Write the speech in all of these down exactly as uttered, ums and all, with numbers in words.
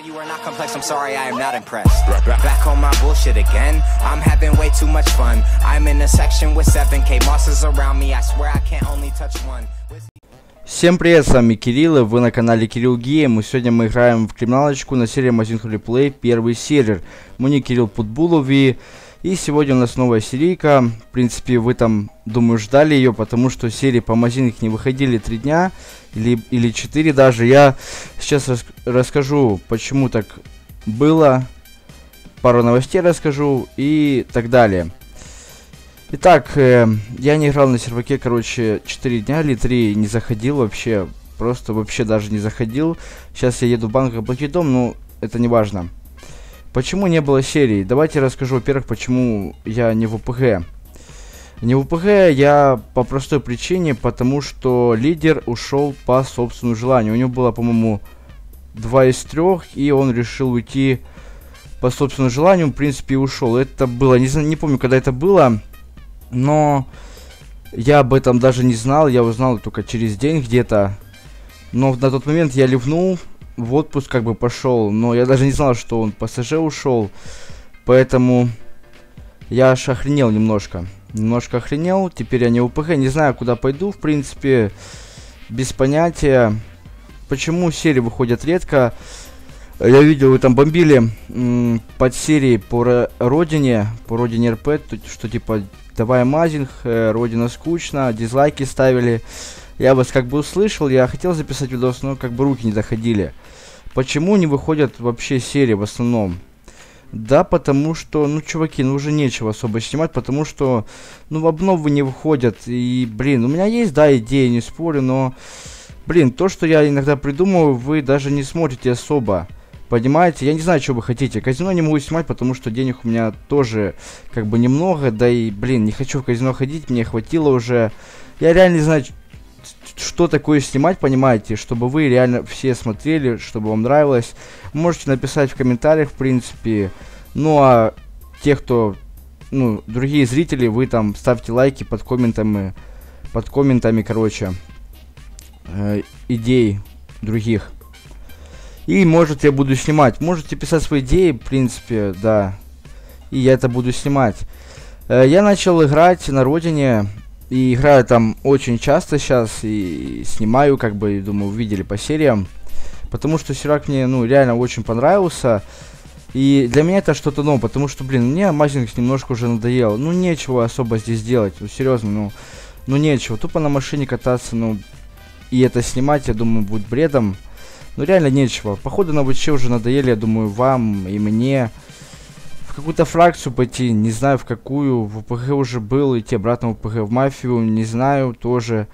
You are not complex, I'm sorry, I am not impressed. Back on my bullshit again. I'm having way too much fun. I'm in a section with seven K monsters around me. I swear I can't only touch one. Всем привет, с вами Кирилл, и вы на канале Кирилл Гейм. И сегодня мы играем в криминалочку на серии Amazing Replay, первый сервер. Мне Кирилл Путбулов, и, и сегодня у нас новая серийка. В принципе, вы там, думаю, ждали ее, потому что серии по Amazing не выходили три дня, или, или четыре даже. Я сейчас рас расскажу, почему так было, пару новостей расскажу и так далее. Итак, э, я не играл на серваке, короче, четыре дня или три, не заходил вообще, просто вообще даже не заходил. Сейчас я еду в банк оплатить дом, но это не важно. Почему не было серии? Давайте расскажу, во-первых, почему я не в ОПГ. Не в ОПГ я по простой причине, потому что лидер ушел по собственному желанию. У него было, по-моему, два из трех, и он решил уйти по собственному желанию, в принципе, и ушел. Это было, не знаю, не помню, когда это было. Но я об этом даже не знал, я узнал только через день где-то. Но на тот момент я ливнул, в отпуск как бы пошел, но я даже не знал, что он по СЖ ушел. Поэтому я аж охренел немножко. Немножко охренел, теперь я не в ОПГ, не знаю, куда пойду, в принципе, без понятия. Почему серии выходят редко? Я видел, вы там бомбили под серии по родине, по родине РП, что типа давай Amazing, э, родина скучно, дизлайки ставили. Я вас как бы услышал, я хотел записать видос, но как бы руки не доходили. Почему не выходят вообще серии в основном? Да, потому что, ну, чуваки, ну уже нечего особо снимать, потому что, ну, обновы не выходят. И, блин, у меня есть, да, идеи, не спорю, но, блин, то, что я иногда придумываю, вы даже не смотрите особо. Понимаете, я не знаю, что вы хотите. Казино не могу снимать, потому что денег у меня тоже как бы немного. Да и, блин, не хочу в казино ходить, мне хватило уже. Я реально не знаю, что такое снимать, понимаете, чтобы вы реально все смотрели, чтобы вам нравилось. Можете написать в комментариях, в принципе. Ну, а те, кто, ну, другие зрители, вы там ставьте лайки под комментами, под комментами, короче, э, идей других. И, может, я буду снимать. Можете писать свои идеи, в принципе, да. И я это буду снимать. Э, я начал играть на родине. И играю там очень часто сейчас. И снимаю, как бы, думаю, увидели по сериям. Потому что сервак мне, ну, реально очень понравился. И для меня это что-то новое. Потому что, блин, мне Amazing немножко уже надоел. Ну, нечего особо здесь делать. Ну, серьезно, ну, ну, нечего. Тупо на машине кататься, ну, и это снимать, я думаю, будет бредом. Ну реально нечего. Походу на ВЧ уже надоели, я думаю, вам и мне. В какую-то фракцию пойти, не знаю в какую. В ОПГ уже был, идти обратно в ОПГ, в мафию, не знаю, тоже.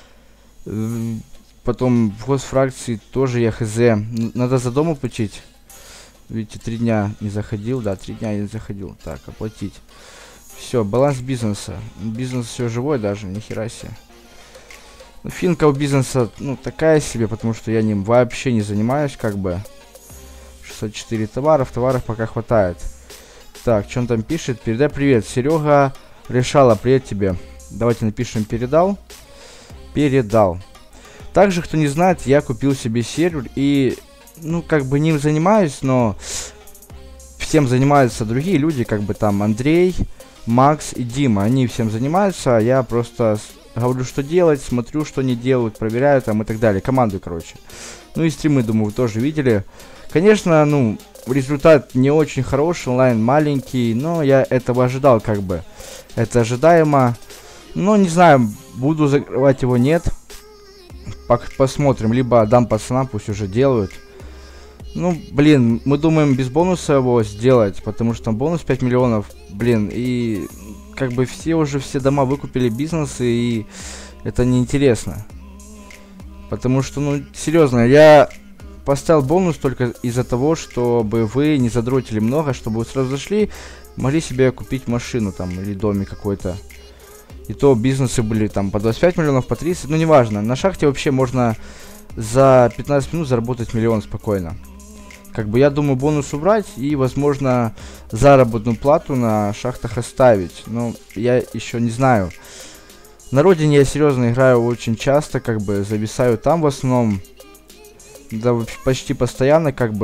Потом в госфракции тоже я хз. Надо за дом оплатить. Видите, три дня не заходил, да, три дня не заходил. Так, оплатить. Все, баланс бизнеса. Бизнес все живой даже, нихера себе. Финка у бизнеса, ну, такая себе, потому что я ним вообще не занимаюсь, как бы. шестьсот четыре товаров, товаров пока хватает. Так, что он там пишет? Передай привет, Серега Решала, привет тебе. Давайте напишем передал. Передал. Также, кто не знает, я купил себе сервер и, ну, как бы ним занимаюсь, но всем занимаются другие люди, как бы там Андрей, Макс и Дима. Они всем занимаются, а я просто говорю, что делать, смотрю, что они делают, проверяю там и так далее. Команду, короче. Ну и стримы, думаю, вы тоже видели. Конечно, ну, результат не очень хороший, онлайн маленький, но я этого ожидал, как бы. Это ожидаемо. Но не знаю, буду закрывать его, нет. Посмотрим, либо дам пацанам, пусть уже делают. Ну, блин, мы думаем без бонуса его сделать, потому что там бонус пять миллионов, блин, и как бы все уже, все дома выкупили бизнесы, и это неинтересно. Потому что, ну, серьезно, я поставил бонус только из-за того, чтобы вы не задротили много, чтобы вы сразу зашли, могли себе купить машину там, или домик какой-то. И то бизнесы были там по двадцать пять миллионов, по тридцать, ну, неважно. На шахте вообще можно за пятнадцать минут заработать миллион спокойно. Как бы я думаю бонус убрать и, возможно, заработную плату на шахтах оставить. Но я еще не знаю. На родине я серьезно играю очень часто, как бы зависаю там в основном. Да, почти постоянно, как бы.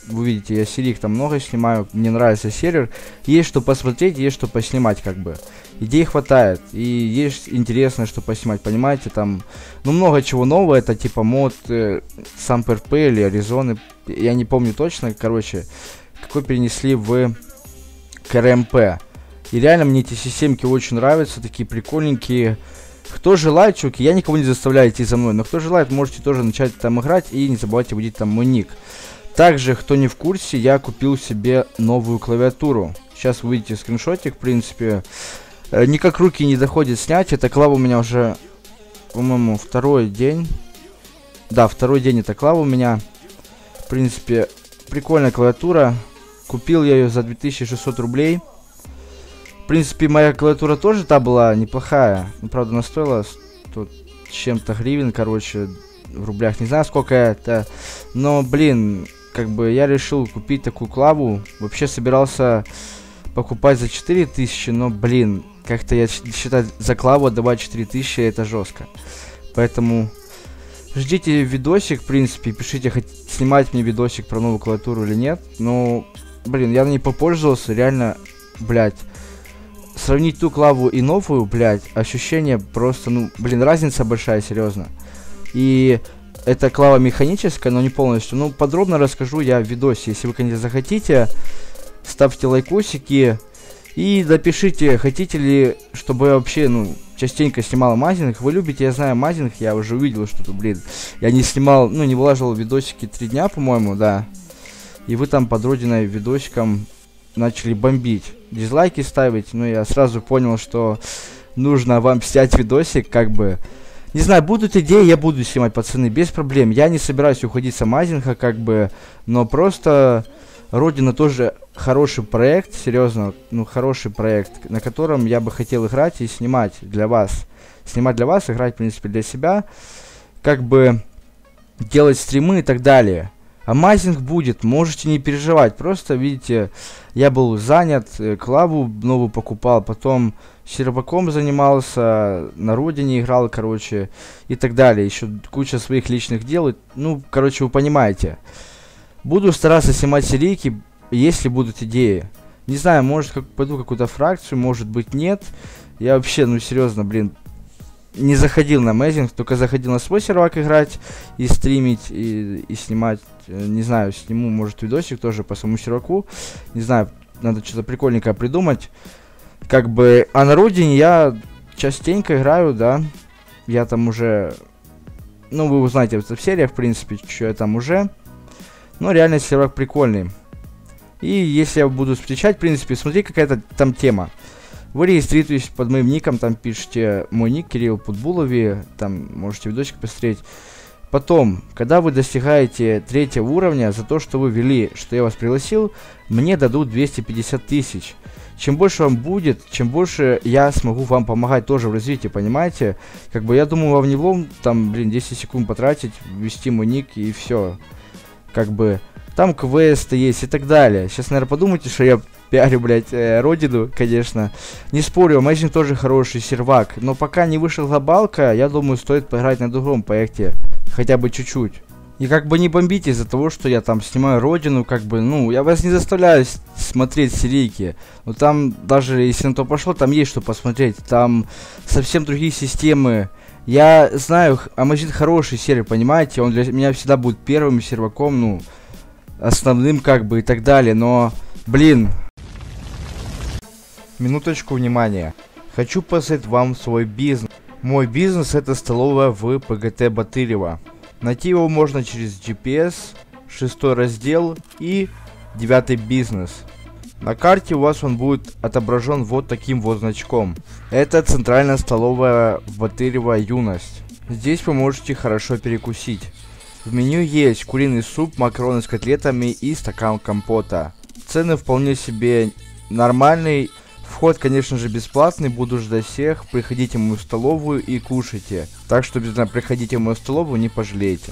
вы видите, я серик там много снимаю, мне нравится сервер. Есть что посмотреть, есть что поснимать, как бы. Идей хватает, и есть интересное, что поснимать, понимаете, там, ну, много чего нового, это типа мод э, сам ПРП или Аризоны, я не помню точно, короче, какой перенесли в КРМП. И реально мне эти системки очень нравятся, такие прикольненькие. Кто желает, чуваки, я никого не заставляю идти за мной, но кто желает, можете тоже начать там играть, и не забывайте вводить там мой ник. Также, кто не в курсе, я купил себе новую клавиатуру. Сейчас вы видите скриншотик, в принципе. Никак руки не доходят снять. Эта клава у меня уже, по-моему, второй день. Да, второй день эта клава у меня. В принципе, прикольная клавиатура. Купил я ее за две тысячи шестьсот рублей. В принципе, моя клавиатура тоже та была неплохая. Ну, правда, она стоила сто чем-то гривен, короче, в рублях. Не знаю, сколько это. Но, блин, как бы я решил купить такую клаву. Вообще собирался покупать за четыре тысячи, но, блин, как-то я считаю, за клаву отдавать четыре тысячи, это жестко. Поэтому ждите видосик, в принципе, пишите, хотите снимать мне видосик про новую клавиатуру или нет. Но, блин, я на ней попользовался, реально, блядь. Сравнить ту клаву и новую, блядь, ощущение просто, ну, блин, разница большая, серьезно. И эта клава механическая, но не полностью. Ну, подробно расскажу я в видосе. Если вы, конечно, захотите, ставьте лайкосики и напишите, хотите ли, чтобы я вообще, ну, частенько снимал мазинг. Вы любите, я знаю, мазинг, я уже увидел, что тут, блин, я не снимал, ну, не выложил видосики три дня, по-моему, да. И вы там под родиной видосиком начали бомбить, дизлайки ставить. Ну, я сразу понял, что нужно вам снять видосик, как бы. Не знаю, будут идеи, я буду снимать, пацаны, без проблем. Я не собираюсь уходить с амазинга, как бы, но просто Родина тоже хороший проект, серьезно, ну, хороший проект, на котором я бы хотел играть и снимать для вас. Снимать для вас, играть, в принципе, для себя, как бы делать стримы и так далее. Амазинг будет, можете не переживать. Просто, видите, я был занят, э, клаву новую покупал, потом серваком занимался, на родине играл, короче, и так далее. Еще куча своих личных дел. Ну, короче, вы понимаете. Буду стараться снимать серийки, если будут идеи. Не знаю, может, как, пойду какую-то фракцию, может быть, нет. Я вообще, ну, серьезно, блин, не заходил на Amazing, только заходил на свой сервак играть и стримить, и, и снимать. Не знаю, сниму, может, видосик тоже по своему серваку. Не знаю, надо что-то прикольненькое придумать. Как бы, а на родине я частенько играю, да. Я там уже, ну, вы узнаете в сериях, в принципе, что я там уже. Но реально сервак прикольный. И если я буду встречать, в принципе, смотри, какая-то там тема. Вы регистрируетесь под моим ником, там пишите мой ник, Кирилл Путбулови, там можете видосик посмотреть. Потом, когда вы достигаете третьего уровня, за то, что вы ввели, что я вас пригласил, мне дадут двести пятьдесят тысяч. Чем больше вам будет, чем больше я смогу вам помогать тоже в развитии, понимаете? Как бы я думаю, вам не влом, там, блин, десять секунд потратить, ввести мой ник и все. Как бы, там квесты есть и так далее. Сейчас, наверное, подумайте, что я пиарю, блядь, э, родину, конечно. Не спорю, Amazing тоже хороший сервак. Но пока не вышла глобалка, я думаю, стоит поиграть на другом проекте. Хотя бы чуть-чуть. И как бы не бомбите из-за того, что я там снимаю родину, как бы, ну, я вас не заставляю смотреть серийки. Но там, даже если на то пошло, там есть что посмотреть. Там совсем другие системы. Я знаю, Amazing хороший сервер, понимаете? Он для меня всегда будет первым серваком, ну, основным, как бы, и так далее. Но, блин. Минуточку внимания. Хочу показать вам свой бизнес. Мой бизнес — это столовая в ПГТ Батырева. Найти его можно через джи пи эс, шестой раздел и девятый бизнес. На карте у вас он будет отображен вот таким вот значком. Это центральная столовая Батырева Юность. Здесь вы можете хорошо перекусить. В меню есть куриный суп, макароны с котлетами и стакан компота. Цены вполне себе нормальные. Вход, конечно же, бесплатный, буду ждать всех. Приходите в мою столовую и кушайте. Так что обязательно приходите в мою столовую, не пожалеете.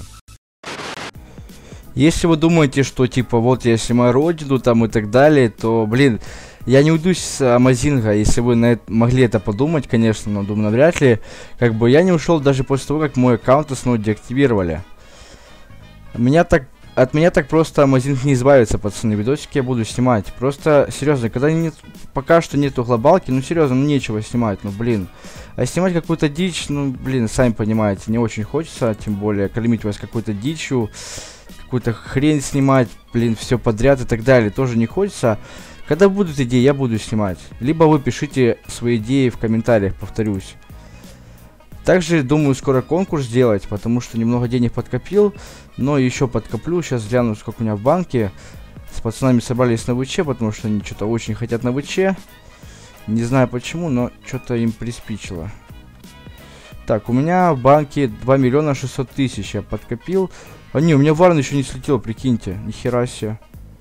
Если вы думаете, что типа вот я снимаю родину там и так далее, то, блин, я не уйду с Амазинга. Если вы на это, могли это подумать, конечно, но думаю, навряд ли. Как бы я не ушел даже после того, как мой аккаунт снова деактивировали. Меня так от меня так просто Амазинг не избавится, пацаны. Видосики я буду снимать. Просто, серьезно, когда нет, пока что нету глобалки, ну серьезно, ну нечего снимать, ну блин. А снимать какую-то дичь, ну блин, сами понимаете, не очень хочется, тем более кормить вас какой-то дичью, какую-то хрень снимать, блин, все подряд и так далее, тоже не хочется. Когда будут идеи, я буду снимать. Либо вы пишите свои идеи в комментариях, повторюсь. Также думаю скоро конкурс сделать, потому что немного денег подкопил, но еще подкоплю. Сейчас гляну, сколько у меня в банке. С пацанами собрались на ВЧ, потому что они что-то очень хотят на ВЧ. Не знаю почему, но что-то им приспичило. Так, у меня в банке два миллиона шестьсот тысяч я подкопил. А не, у меня Варн еще не слетел, прикиньте. Нихера себе.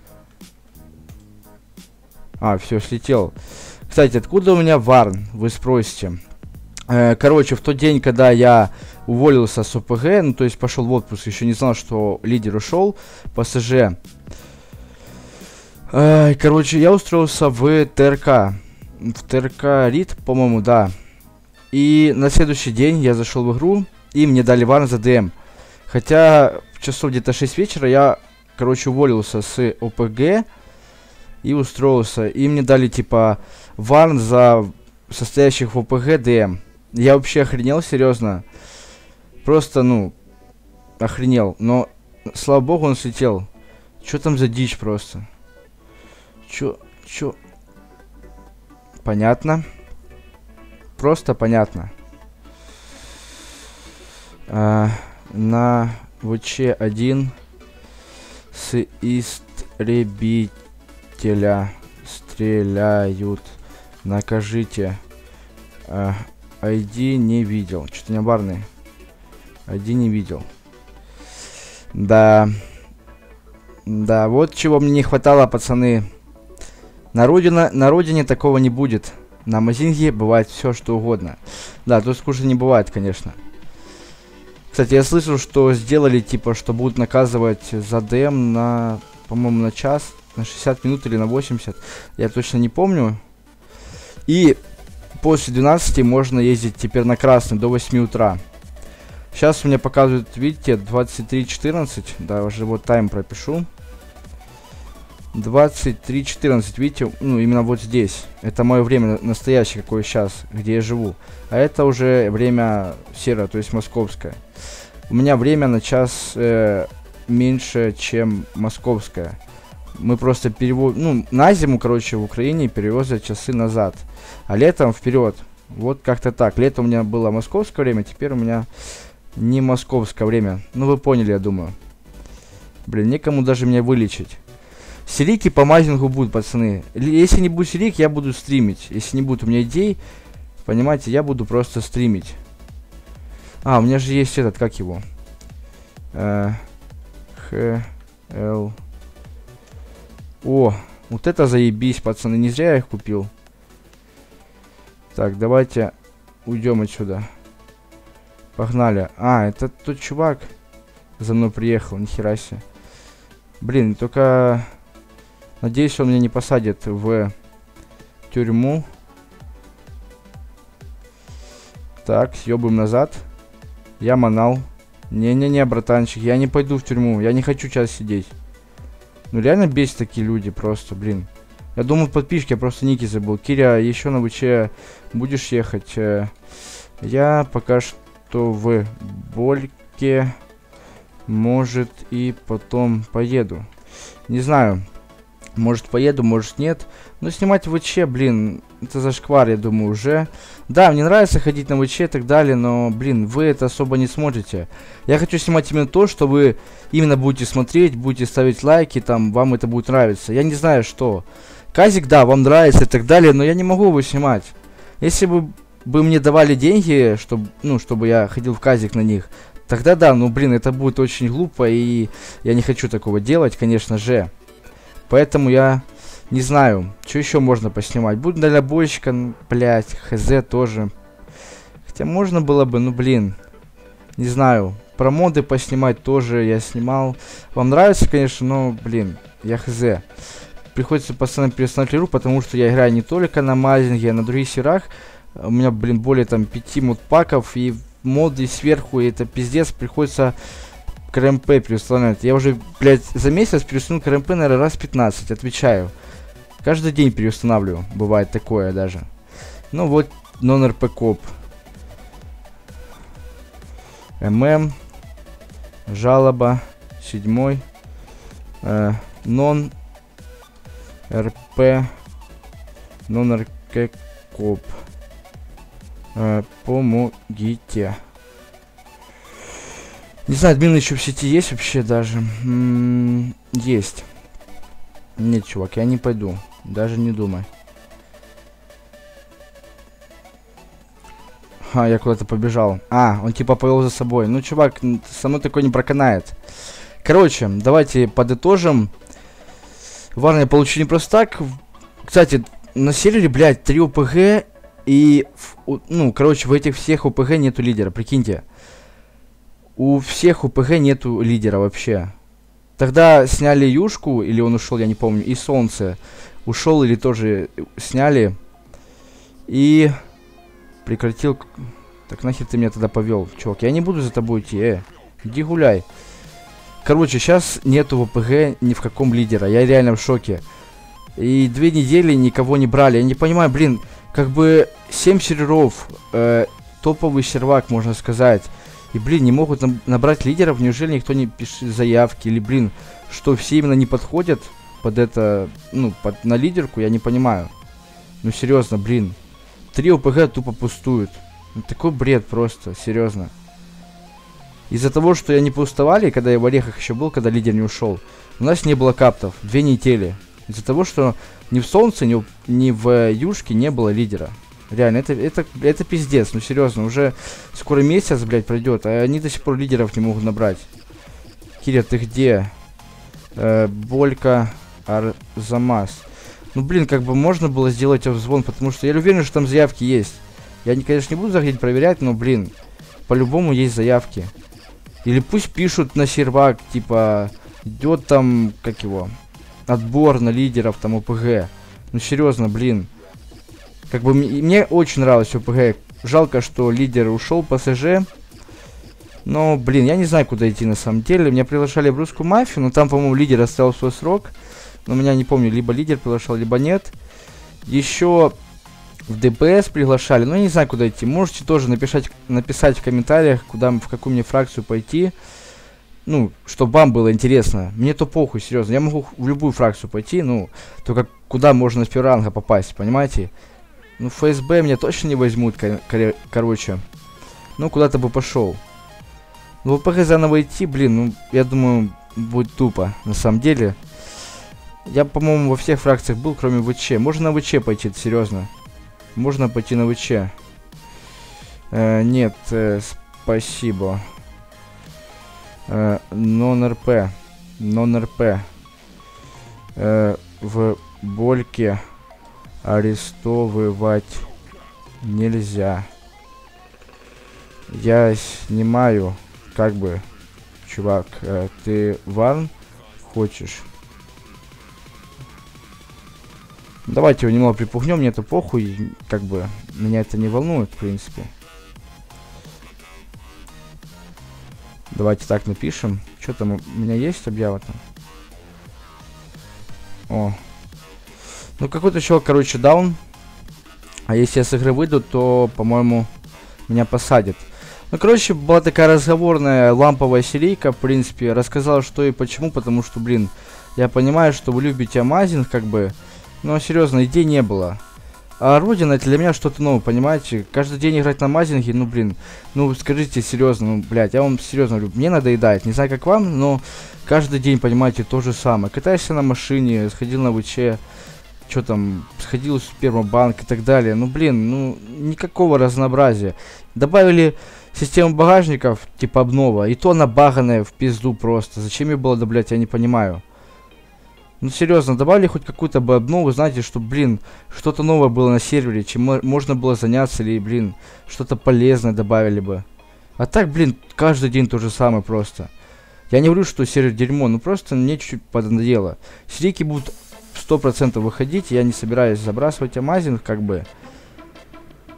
А, все, слетел. Кстати, откуда у меня Варн, вы спросите. Короче, в тот день, когда я уволился с ОПГ, ну то есть пошел в отпуск, еще не знал, что лидер ушел по СЖ. Короче, я устроился в ТРК. В ТРК Рид, по-моему, да. И на следующий день я зашел в игру, и мне дали варн за ДМ. Хотя в часов где-то шесть вечера я, короче, уволился с ОПГ и устроился. И мне дали типа варн за состоящих в ОПГ ДМ. Я вообще охренел, серьезно. Просто, ну, охренел. Но, слава богу, он слетел. Чё там за дичь просто? Чё, чё? Понятно. Просто понятно. А, на ВЧ один с истребителя стреляют. Накажите. А, ай ди не видел. Что-то не барный. ай ди не видел. Да. Да, вот чего мне не хватало, пацаны. На, родина, на родине такого не будет. На Амазинге бывает все, что угодно. Да, тут скучно не бывает, конечно. Кстати, я слышал, что сделали, типа, что будут наказывать за ДМ на, по-моему, на час, на шестьдесят минут или на восемьдесят. Я точно не помню. И после двенадцати можно ездить теперь на красный до восьми утра. Сейчас у меня показывают, видите, двадцать три четырнадцать. Да, уже вот тайм пропишу. двадцать три четырнадцать, видите, ну именно вот здесь. Это мое время настоящее, какое сейчас, где я живу. А это уже время серое, то есть московское. У меня время на час э, меньше, чем московское. Мы просто переводим, ну, на зиму, короче, в Украине перевозят часы назад. А летом вперед. Вот как-то так. Летом у меня было московское время, теперь у меня не московское время. Ну, вы поняли, я думаю. Блин, некому даже меня вылечить. Серики по Амазингу будут, пацаны. Если не будет серик, я буду стримить. Если не будет у меня идей, понимаете, я буду просто стримить. А, у меня же есть этот, как его? Х Л. О, вот это заебись, пацаны. Не зря я их купил. Так, давайте уйдем отсюда. Погнали. А, это тот чувак за мной приехал, нихера себе. Блин, только... Надеюсь, он меня не посадит в тюрьму. Так, съебаем назад. Я манал. Не-не-не, братанчик, я не пойду в тюрьму. Я не хочу час сидеть. Ну реально бесит такие люди просто, блин. Я думал подписчики, я просто ники забыл. Киря, еще на ВЧ будешь ехать? Я пока что в Больке. Может и потом поеду. Не знаю. Может поеду, может нет. Но снимать ВЧ, блин, это зашквар, я думаю, уже. Да, мне нравится ходить на ВЧ и так далее, но, блин, вы это особо не смотрите. Я хочу снимать именно то, что вы именно будете смотреть, будете ставить лайки, там, вам это будет нравиться. Я не знаю, что. Казик, да, вам нравится и так далее, но я не могу его снимать. Если бы, бы мне давали деньги, чтобы, ну, чтобы я ходил в Казик на них, тогда да, ну, блин, это будет очень глупо, и я не хочу такого делать, конечно же. Поэтому я не знаю, что еще можно поснимать. Будет дальнобойщика, блять, хз тоже. Хотя можно было бы, ну блин. Не знаю. Про моды поснимать тоже я снимал. Вам нравится, конечно, но, блин, я хз. Приходится постоянно перестанавливать игру, потому что я играю не только на Амазинге, а на других серверах. У меня, блин, более там пяти модпаков и моды сверху, и это пиздец. Приходится КРМП переустанавливать. Я уже, блядь, за месяц переустановил КРМП, наверное, раз пятнадцать, отвечаю. Каждый день переустанавливаю, бывает такое даже. Ну вот, нон-РП коп. ММ. Жалоба. Седьмой. Э, нон РП. Нон-РП коп. Э, помогите. Не знаю, админы еще в сети есть вообще даже. М-м, есть. Нет, чувак, я не пойду. Даже не думай. А, я куда-то побежал. А, он типа повел за собой. Ну, чувак, со мной такой не проканает. Короче, давайте подытожим. Важно, я получу не просто так. Кстати, на сервере, блядь, три ОПГ. И, ну, короче, в этих всех ОПГ нету лидера, прикиньте. У всех ОПГ нету лидера вообще. Тогда сняли Юшку, или он ушел, я не помню, и Солнце. Ушел или тоже сняли. И прекратил. Так нахер ты меня тогда повел, чувак? Я не буду за тобой идти, э. Иди гуляй. Короче, сейчас нету в ОПГ ни в каком лидера. Я реально в шоке. И две недели никого не брали. Я не понимаю, блин, как бы семь серверов, э, топовый сервак, можно сказать. И, блин, не могут набрать лидеров. Неужели никто не пишет заявки? Или, блин, что все именно не подходят под это, ну, под, на лидерку, я не понимаю. Ну, серьезно, блин. Три ОПГ тупо пустуют. Ну, такой бред просто, серьезно. Из-за того, что я не пустовали, когда я в Орехах еще был, когда лидер не ушел, у нас не было каптов. Две недели. Из-за того, что ни в Солнце, ни в, ни в Юшке не было лидера. Реально, это, это, это пиздец, ну серьезно, уже скоро месяц, блядь, пройдет, а они до сих пор лидеров не могут набрать. Киря, ты где? Э, Болька, Арзамас. Ну, блин, как бы можно было сделать обзвон, потому что я уверен, что там заявки есть. Я, не, конечно, не буду заходить проверять, но, блин, по-любому есть заявки. Или пусть пишут на сервак, типа, идет там, как его, отбор на лидеров, там, ОПГ. Ну, серьезно, блин. Как бы мне очень нравилось ОПГ. Жалко, что лидер ушел по СЖ. Но, блин, я не знаю, куда идти на самом деле. Меня приглашали в русскую мафию, но там, по-моему, лидер оставил свой срок. Но меня не помню, либо лидер приглашал, либо нет. Еще в ДПС приглашали, но я не знаю, куда идти. Можете тоже написать, написать в комментариях, куда, в какую мне фракцию пойти. Ну, чтобы вам было интересно. Мне то похуй, серьезно. Я могу в любую фракцию пойти, ну, только куда можно с первого ранга попасть, понимаете? Ну, ФСБ меня точно не возьмут, кор кор короче. Ну, куда-то бы пошел. Ну, в ОПГ заново идти, блин, ну, я думаю, будет тупо, на самом деле. Я, по-моему, во всех фракциях был, кроме ВЧ. Можно на ВЧ пойти, серьезно. Можно пойти на ВЧ. Э, нет, э, спасибо. Э, нон-РП. Нон-РП. Э, в Больке арестовывать нельзя. Я снимаю, как бы, чувак, э, ты ван хочешь? Давайте его немного припугнем, мне это похуй, как бы, меня это не волнует, в принципе. Давайте так напишем. Что там, у меня есть объява там? О. Ну, какой-то чувак, короче, даун. А если я с игры выйду, то, по-моему, меня посадят. Ну, короче, была такая разговорная ламповая серийка, в принципе. Рассказал, что и почему, потому что, блин, я понимаю, что вы любите амазинг, как бы. Но, серьезно, идей не было. А Родина это для меня что-то новое, понимаете? Каждый день играть на амазинге, ну, блин. Ну, скажите серьезно, ну, блядь, я вам серьезно говорю, мне надоедает. Не знаю, как вам, но каждый день, понимаете, то же самое. Катаешься на машине, сходил на ВЧ. Что там, сходил в Спермобанк и так далее. Ну, блин, ну, никакого разнообразия. Добавили систему багажников, типа обнова, и то она баганая в пизду просто. Зачем ее было добавлять, я не понимаю. Ну, серьезно, добавили хоть какую-то бы обнову, знаете, что, блин, что-то новое было на сервере, чем можно было заняться, или, блин, что-то полезное добавили бы. А так, блин, каждый день то же самое просто. Я не говорю, что сервер дерьмо, ну, просто мне чуть-чуть поднадоело. Серийки будут сто процентов выходить, я не собираюсь забрасывать амазинг, как бы.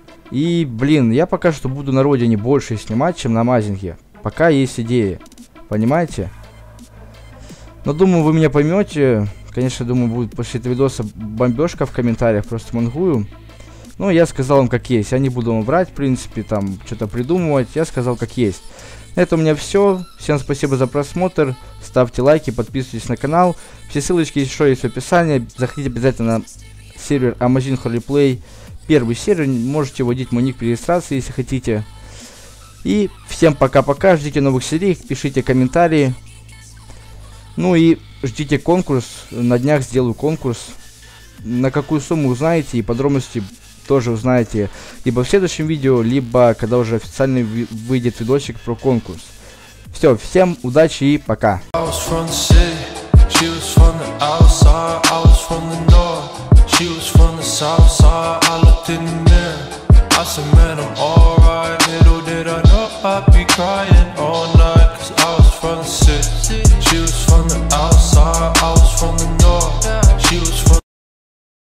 И, блин, я пока что буду на родине больше снимать, чем на амазинге. Пока есть идеи. Понимаете? Но думаю, вы меня поймете. Конечно, думаю, будет после этого видоса бомбежка в комментариях, просто мангую. Ну, я сказал вам как есть. Я не буду вам врать, в принципе, там, что-то придумывать. Я сказал как есть. На этом у меня все. Всем спасибо за просмотр. Ставьте лайки, подписывайтесь на канал. Все ссылочки еще есть в описании. Заходите обязательно на сервер Amazon Roleplay. Первый сервер. Можете вводить мой ник при регистрации, если хотите. И всем пока-пока. Ждите новых серий, пишите комментарии. Ну и ждите конкурс. На днях сделаю конкурс. На какую сумму узнаете, и подробности тоже узнаете либо в следующем видео, либо когда уже официально ви выйдет видосик про конкурс. Все, всем удачи и пока. I said, man, I'm alright, little did I know I'd be crying.